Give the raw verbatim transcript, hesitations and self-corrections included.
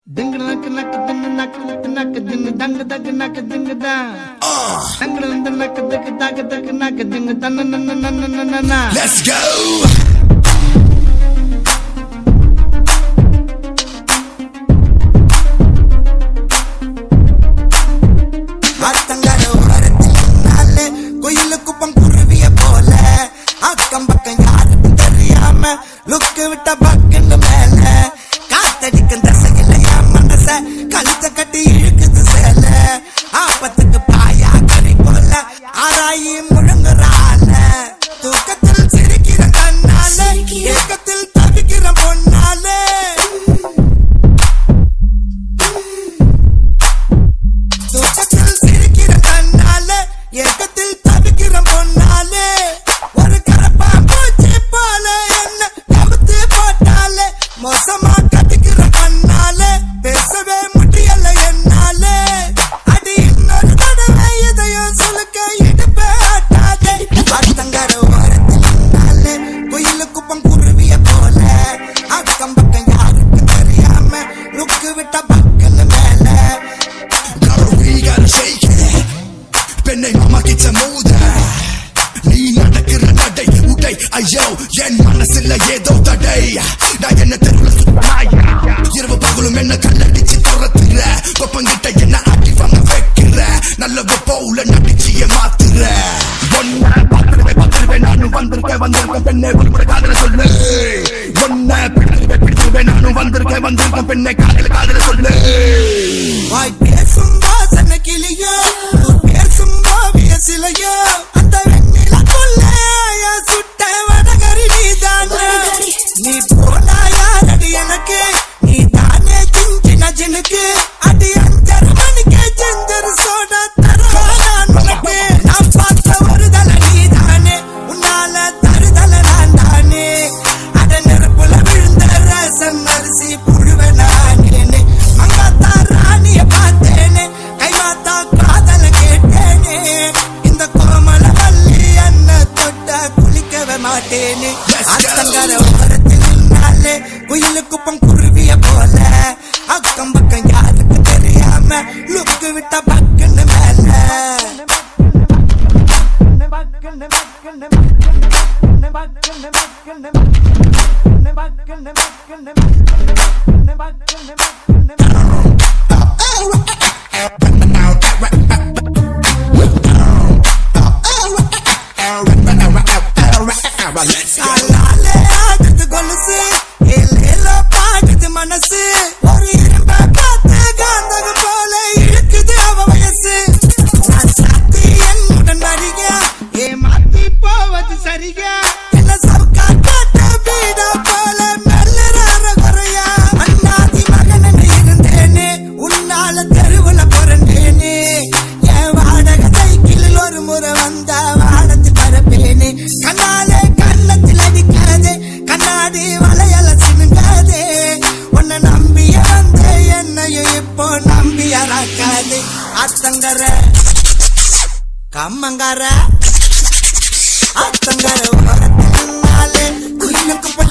Ding nak nak ding nak nak ding dang dag nak ding da. Dang dang nak dag dag dag nak ding dan na na na na na na. Let's go. Aathangara Orathil naale koyilukku pankuruviya pole akkam bakkam yaarukku theriyama look vitta bakkendu mele kaatadikkum dasagilla ya manasa kalutha katti ilukudhu sele aapathukku paaya kari pola aarayi mulunguraala thookathil sirikira kannaale ekathil thavikira ponnaale ஏகத்தில் தவிக்கிறம் பொன்னாலே ஒரு கரப்பா பூச்சி போல என்ன கவுத்து போட்டாலே மோசமா கட்டிக்கிற கண்ணாலே பேசவே முடியல என்னாலே அடி இன்னொரு தடவை இதையும் சொல்லுக்க இடுப்பே ஆட்டாதே ஆத்தங்கர ஓரத்தில் நாளே குயிலு குப்பம் குருவிய போல அக்கம் பக்கம் யாருக்கு தெரியாம லுக்கு விட்ட பக்கன்னு மேல we gotta shake it பெண்ணை மாமாக்கிச்ச மூத நீ நடக்கிற நடை உடை ஐயோ என் மனசுல ஏதோ தடை நான் என்ன தெருவுல சுத்தமாயா இரவு பகலும் என்ன கல்லடிச்சு துரத்துற கொப்பங்கிட்ட என்ன ஆட்டி வாங்க வைக்கிற நல்லவ போல நடிச்சிய மாத்துற ஒன்ன பாத்துருவே பாத்துருவே நானும் வந்திருக்கேன் வந்திருக்கேன் பெண்ணை ஒரு முறை காதல சொல்லு ஒன்ன பிடிச்சிருவே பிடிச்சிருவே நானும் வந்திருக்கேன் வந்திருக்கேன் பெண்ணை காதல காதல சொல்லு வாய் பேசும் வாசன கிளியோ பேசும் ஓவிய சிலையோ அந்த வெண்ணில கொள்ளைய சுட்ட வடகரி நீதானே நீ போனா யாரடி எனக்கு நீ தானே சின்ன ஜினுக்கு அடி அஞ்சரை மணிக்கு செஞ்சரு சோட தரவா நான் உனக்கு நான் பார்த்த ஒருதல நீதானே உன்னால தருதல நான் தானே அட நெருப்புல விழுந்த ரசம் அரிசி புழுவ நானேனே மங்காத்தா ராணிய பார்த்தேனே கைமாத்தா காதல கேட்டேனே இந்த கோமல வள்ளி என்ன தொட்ட குளிக்கவே மாட்டேனே ஆத்தங்கர ஓரத்தில் நாளே குயிலு குப்பம் குருவிய போல அக்கம் பக்கம் யாருக்கு தெரியாம லுக்கு விட்ட பக்கன்னு மேல அலாலே ஆடுது கொலுசு ஏலேலோ பாடுது மனசு ஒரு இரும்ப பார்த்து காந்தகம் போல இழுக்குது அவ வயசு நான் சாத்தி என்னுடன் வரிக ஏமாத்தி போவது சரிக என்ன சவுக்கா காட்ட வீடா போல மெல்லறார குறையா அண்ணாதி மகன் இருந்தேனே உன்னால தெருவுல பிறந்தேனே என் வாடகை சைக்கிளில் ஒரு முறை வந்தா வாடத்து பரப்பேனே கண்ணாலே கண்ணத்தில் அடிக்காதே கண்ணாடி வளையல சினுங்காதே உன்னை நம்பிய வந்த என்னையும் இப்போ நம்பியராக்காதே ஆத்தங்கர கம்மங்கர ஆத்தங்கர ஓரத்தில் நாளே குயிலுக்கு